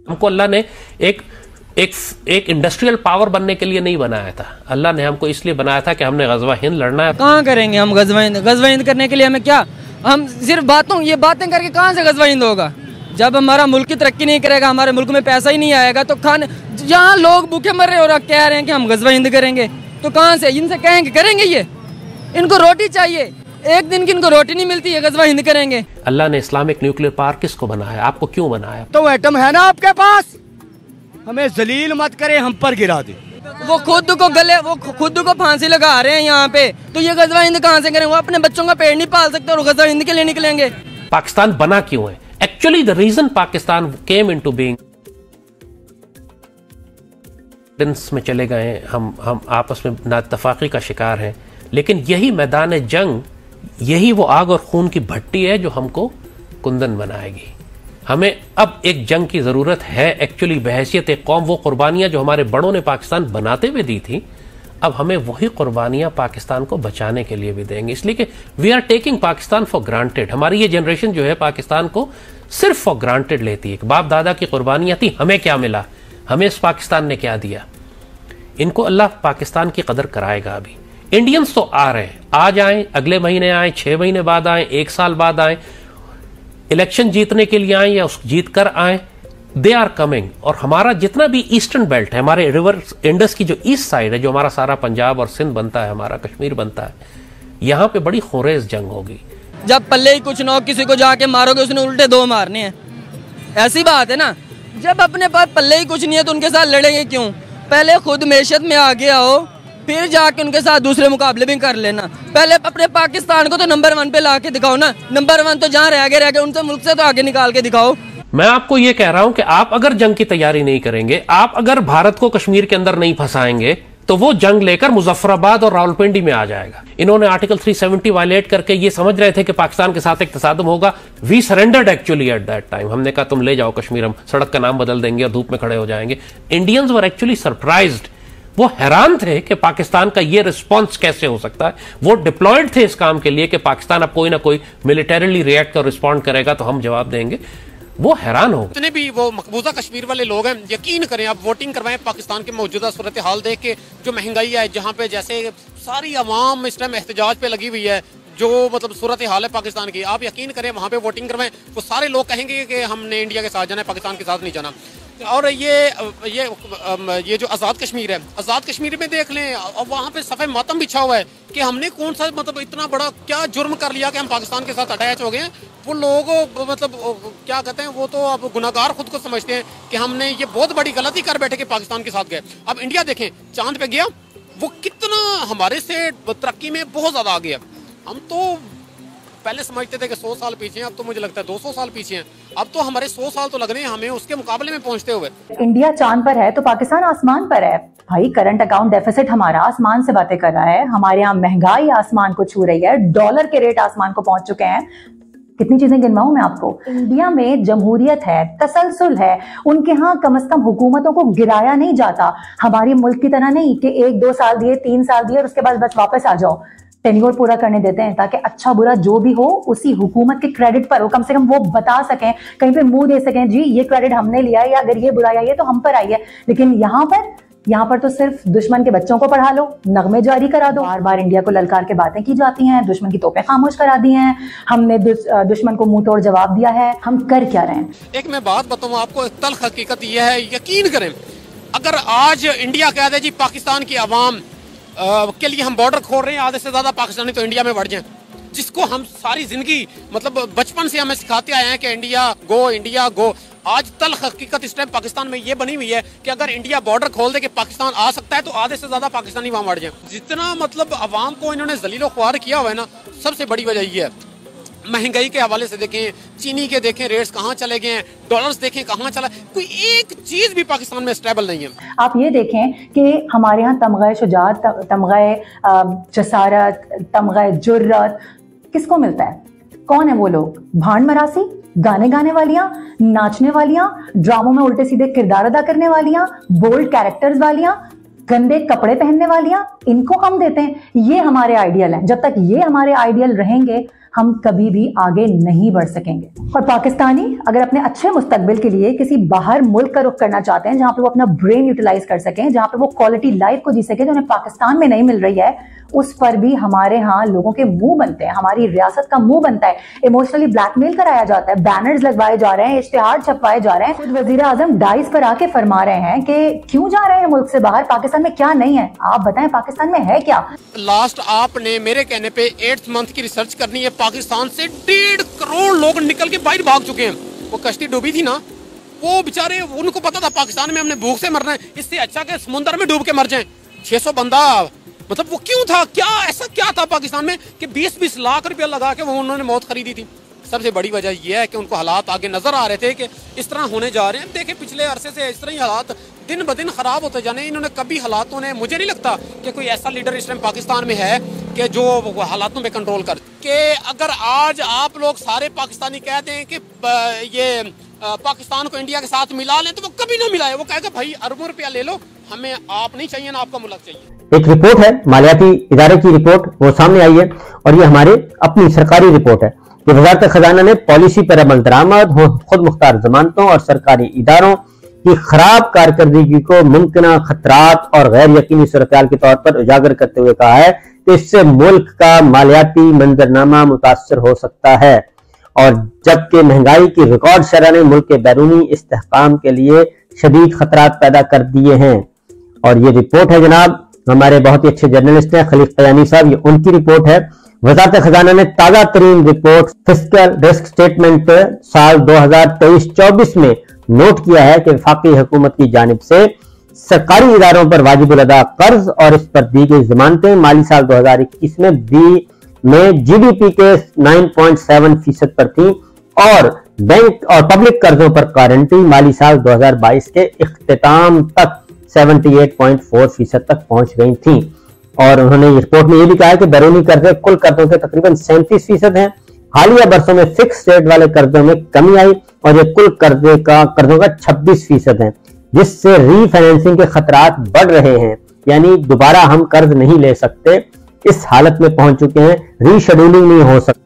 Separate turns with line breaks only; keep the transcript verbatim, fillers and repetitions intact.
हमको अल्लाह ने एक एक एक इंडस्ट्रियल पावर बनने के लिए नहीं बनाया था। अल्लाह ने हमको इसलिए बनाया था कि हमने गज़वा हिंद लड़ना है।
कहाँ करेंगे हम गज़वा हिंद? गज़वा हिंद करने के लिए हमें क्या, हम सिर्फ बातों ये बातें करके कहाँ से गज़वा हिंद होगा? जब हमारा मुल्क की तरक्की नहीं करेगा, हमारे मुल्क में पैसा ही नहीं आएगा, तो खाने जहाँ लोग भूखे मर रहे हो और कह रहे हैं कि हम गज़वा हिंद करेंगे, तो कहाँ से इनसे कहेंगे करेंगे? ये इनको रोटी चाहिए, एक दिन की इनको रोटी नहीं मिलती है, गज़वा हिंद करेंगे।
अल्लाह ने इस्लामिक न्यूक्लियर पावर किसको बनाया? आपको क्यों बनाया?
तो एटम है ना आपके पास, हमें जलील मत करे, हम पर गिरा दे।
वो खुद को गले वो खुद को फांसी लगा रहे हैं यहाँ पे, तो ये गज़वा हिंद कहाँ से करेंगे? वो अपने बच्चों का पेट नहीं पाल सकते और गज़वा हिंद के लिए निकलेंगे।
पाकिस्तान बना क्यों है? Actually the reason Pakistan came into being में चले गए, हम हम आपस में नाइत्तफाकी का शिकार हैं, लेकिन यही मैदान जंग, यही वो आग और खून की भट्टी है जो हमको कुंदन बनाएगी। हमें अब एक जंग की जरूरत है एक्चुअली बहैसियत एक कौम। वो कुर्बानियां जो हमारे बड़ों ने पाकिस्तान बनाते हुए दी थी, अब हमें वही कुर्बानियां पाकिस्तान को बचाने के लिए भी देंगे, इसलिए कि we are taking Pakistan for granted. हमारी ये जनरेशन जो है पाकिस्तान को सिर्फ फॉर ग्रांटेड लेती है। बाप दादा की कुर्बानियां थी, हमें क्या मिला, हमें इस पाकिस्तान ने क्या दिया? इनको अल्लाह पाकिस्तान की कदर कराएगा। अभी इंडियंस तो आ रहे हैं, आज आए, अगले महीने आए, छह महीने बाद आए, एक साल बाद आए, इलेक्शन जीतने के लिए आए या उस जीत कर आए, दे आर कमिंग। और हमारा जितना भी ईस्टर्न बेल्ट है, हमारे रिवर इंडस की जो ईस्ट साइड है, जो हमारा सारा पंजाब और सिंध बनता है, हमारा कश्मीर बनता है, यहां पे बड़ी खुरेज जंग होगी।
जब पल्ले ही कुछ ना हो, किसी को जाके मारोगे उसने उल्टे दो मारने हैं, ऐसी बात है ना। जब अपने पास पल्ले ही कुछ नहीं है तो उनके साथ लड़ेंगे क्यों? पहले खुद मैशत में आगे आओ, फिर जाके उनके साथ दूसरे मुकाबले भी कर लेना। पहले अपने पाकिस्तान को तो नंबर वन पे ला के दिखाओ ना। नंबर वन तो जहाँ रह गए रह गए, उनसे मुल्क से तो आगे निकाल के दिखाओ।
मैं आपको यह कह रहा हूं कि आप अगर जंग की तैयारी नहीं करेंगे, आप अगर भारत को कश्मीर के अंदर नहीं फंसाएंगे, तो वो जंग लेकर मुजफ्फराबाद और रावलपिंडी में आ जाएगा। इन्होंने आर्टिकल तीन सौ सत्तर वायलेट करके ये समझ रहे थे कि पाकिस्तान के साथ एक तसादुम होगा। We surrendered actually at that time. हमने कहा तुम ले जाओ कश्मीर, हम सड़क का नाम बदल देंगे और धूप में खड़े हो जाएंगे। इंडियंस वर एक्चुअली सरप्राइज्ड, वो हैरान थे कि पाकिस्तान का ये रिस्पॉन्स कैसे हो सकता है। वो डिप्लॉयड थे इस काम के लिए कि पाकिस्तान अब कोई ना कोई मिलिटरीली रिएक्ट और रिस्पॉन्ड करेगा तो हम जवाब देंगे। वो हैरान हो।
जितने भी वो मकबूजा कश्मीर वाले लोग हैं, यकीन करें, आप वोटिंग करवाएं पाकिस्तान की मौजूदा सूरत हाल देख के, जो महंगाई है, जहाँ पे जैसे सारी आवाम इस टाइम एहतजाज पे लगी हुई है, जो मतलब सूरत हाल है पाकिस्तान की, आप यकीन करें वहाँ पे वोटिंग करवाएं, वो सारे लोग कहेंगे कि हमने इंडिया के साथ जाना है, पाकिस्तान के साथ नहीं जाना। और ये ये ये जो आज़ाद कश्मीर है, आज़ाद कश्मीर में देख लें, और वहाँ पे सफ़े मातम बिछा हुआ है कि हमने कौन सा मतलब इतना बड़ा क्या जुर्म कर लिया कि हम पाकिस्तान के साथ अटैच हो गए हैं। वो लोग मतलब क्या कहते हैं, वो तो अब गुनाहगार खुद को समझते हैं कि हमने ये बहुत बड़ी गलती कर बैठे कि पाकिस्तान के साथ गए। अब इंडिया देखें, चांद पे गया, वो कितना हमारे से तरक्की में बहुत ज़्यादा आ गया। हम तो पहले समझते थे कि सौ साल पीछे हैं, अब तो मुझे लगता है दो सौ साल पीछे हैं। अब तो हमारे सौ साल तो लग रहे हैं हमें उसके मुकाबले में पहुंचते हुए।
इंडिया चांद पर है तो पाकिस्तान आसमान पर है भाई। करंट अकाउंट डेफिसिट हमारा आसमान से बातें कर रहा है, हमारे यहाँ महंगाई आसमान को छू रही है, डॉलर के रेट आसमान को पहुंच चुके हैं। कितनी चीजें गिनवाऊं मैं आपको। इंडिया में जमहूरियत है, तसलसल है, उनके यहाँ कम से कम हुकूमतों को गिराया नहीं जाता। हमारे मुल्क की तरह नहीं कि एक दो साल दिए, तीन साल दिए और उसके बाद बस वापस आ जाओ। टेन्योर पूरा करने देते हैं ताकि अच्छा बुरा जो भी हो उसी हुकूमत के क्रेडिट पर हो, कम से कम वो बता सकें, कहीं पे मुंह दे सकें, जी ये क्रेडिट हमने लिया है, या अगर ये बुराई आई है तो हम पर आई है। लेकिन यहाँ पर यहाँ पर तो सिर्फ दुश्मन के बच्चों को पढ़ा लो, नगमे जारी करा दो, बार बार इंडिया को ललकार के बातें की जाती हैं, दुश्मन की तोपें खामोश करा दी हैं, हमने दुश्मन को मुंह तोड़ जवाब दिया है। हम कर क्या रहे हैं?
एक मैं बात बताऊं आपको, तल्ख हकीकत यह है, यकीन करें, अगर आज इंडिया कह दे जी पाकिस्तान की आवाम के लिए हम बॉर्डर खोल रहे हैं, आधे से ज्यादा पाकिस्तानी तो इंडिया में बढ़ जाएं, जिसको हम सारी जिंदगी मतलब बचपन से हमें सिखाते आए हैं कि इंडिया गो, इंडिया गो। आज तल्ख हकीकत इस टाइम पाकिस्तान में ये बनी हुई है कि अगर इंडिया बॉर्डर खोल दे कि पाकिस्तान आ सकता है, तो आधे से ज्यादा पाकिस्तानी वहां बढ़ जाए। जितना मतलब अवाम को इन्होंने जलीलो ख्वार किया हुआ है ना, सबसे बड़ी वजह ये है। महंगाई के हवाले से देखें, चीनी के देखें रेट्स कहाँ चले गए हैं, डॉलर्स देखें कहाँ चला, कोई एक चीज भी पाकिस्तान में स्टेबल नहीं है।
आप ये देखें कि हमारे यहाँ तमग़े शुजाअत, तमग़े जसारत, तमग़े जुर्रत किसको मिलता है? कौन है वो लोग? भांड मरासी, गाने गाने वालियां, नाचने वालियां, ड्रामों में उल्टे सीधे किरदार अदा करने वालियां, बोल्ड कैरेक्टर्स वालियां, गंदे कपड़े पहनने वालियां, इनको हम देते हैं। ये हमारे आइडियल हैं। जब तक ये हमारे आइडियल रहेंगे हम कभी भी आगे नहीं बढ़ सकेंगे। और पाकिस्तानी अगर अपने अच्छे मुस्तकबिल के लिए किसी बाहर मुल्क का रुख करना चाहते हैं, जहां पे वो अपना ब्रेन यूटिलाइज कर सकें, जहां पे वो क्वालिटी लाइफ को जी सके जो उन्हें पाकिस्तान में नहीं मिल रही है, उस पर भी हमारे यहाँ लोगों के मुंह बनते हैं, हमारी रियासत का मुंह बनता है, इमोशनली ब्लैकमेल कराया जाता है, बैनर्स लगवाए जा रहे हैं, इश्तिहार छपवाए जा रहे हैं। खुद वजीर आजम डाइस पर आके फरमा रहे हैं कि क्यों जा रहे हैं मुल्क से बाहर, पाकिस्तान में क्या नहीं है, आप बताएं पाकिस्तान में है क्या।
लास्ट आपने मेरे कहने पे एट्थ मंथ की रिसर्च करनी है, पाकिस्तान से डेढ़ करोड़ लोग निकल के बाहर भाग चुके हैं। वो कश्ती डूबी थी ना, वो बेचारे, उनको पता था पाकिस्तान में हमने भूख से मरना है, इससे अच्छा कि समुद्र में डूब के मर जाएं। छह सौ बंदा, मतलब वो क्यों था, क्या ऐसा क्या था पाकिस्तान में कि बीस बीस लाख रुपया लगा के वो उन्होंने मौत खरीदी थी। सबसे बड़ी वजह यह है कि उनको हालात आगे नजर आ रहे थे कि इस तरह होने जा रहे हैं। देखे पिछले अरसे से इस तरह ही हालात दिन ब दिन खराब होते जाने। इन्होंने कभी हालातों ने, मुझे नहीं लगता कि कोई ऐसा लीडर इस टाइम पाकिस्तान में है कि जो हालातों पे कंट्रोल कर के। अगर आज आप लोग सारे पाकिस्तानी कहते हैं कि ये पाकिस्तान को इंडिया के साथ मिला लें, तो वो कभी ना मिलाए। वो कहेगा भाई अरबों रुपया ले लो, हमें आप नहीं चाहिए ना आपका मुल्क चाहिए।
एक रिपोर्ट है, मालियाती इदारे की रिपोर्ट, वो सामने आई है और ये हमारे अपनी सरकारी रिपोर्ट है कि वजारत खजाना ने पॉलिसी पर अमल दरामद, खुद मुख्तार जमानतों और सरकारी इदारों की खराब कारकर्दगी को मुमकिन खतरात और गैर यकीनी सूरत-ए-हाल के तौर पर उजागर करते हुए कहा है कि इससे मुल्क का मालियाती मंजरनामा मुतासर हो सकता है। और जबकि महंगाई की रिकॉर्ड शरह ने मुल्क के बैरूनी इस्तेहकाम के लिए शदीद खतरात पैदा कर दिए हैं। और ये रिपोर्ट है जनाब, हमारे बहुत ही अच्छे जर्नलिस्ट हैं खलीफ कयानी साहब, ये उनकी रिपोर्ट है। वजारत खजाना ने ताजा तरीन रिपोर्ट फिस्कल रिस्क स्टेटमेंट साल दो हजार तेईस चौबीस में नोट किया है कि वफाकी हुकूमत की जानिब से सरकारी इदारों पर वाजिबुल अदा कर्ज और इस पर दी गई जमानतें माली साल दो हजार इक्कीस में बी में जीडीपी के नौ पॉइंट सात फीसद पर थी और बैंक और पब्लिक कर्जों पर गारंटी माली साल दो हजार बाईस के इख्तिताम तक अठहत्तर पॉइंट चार फीसद तक पहुंच गई थी। और उन्होंने रिपोर्ट में यह भी कहा है कि बैरूनी कर्जे कुल कर्जों के तकरीबन सैंतीस फीसद है। हालिया बरसों में फिक्स रेट वाले कर्जों में कमी आई और ये कुल कर्जे का कर्जों का छब्बीस फीसद है, जिससे रीफाइनेंसिंग के खतरात बढ़ रहे हैं। यानी दोबारा हम कर्ज नहीं ले सकते, इस हालत में पहुंच चुके हैं, रीशेड्यूलिंग नहीं हो सकती।